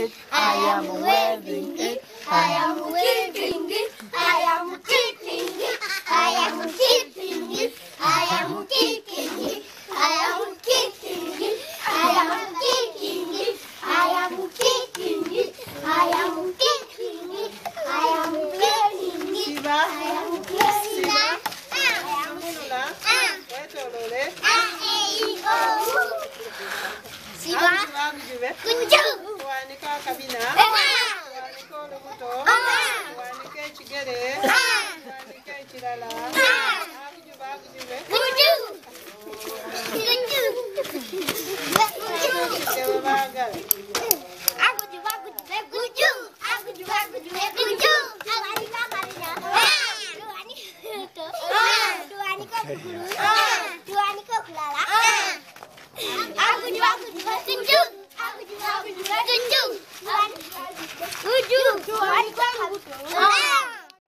it. I am waving it. I am waving it. I am kicking it. I am kicking it. I am kicking it. I am kicking it. I am kicking it. I am kicking it. I am kicking it. I am kicking it. Siba. I am kicking it. Siba. Kunju. Wanika kabina. Wanika lubuto. Wanika chigere. Wanika chilala. Kunju. Kunju. Kunju.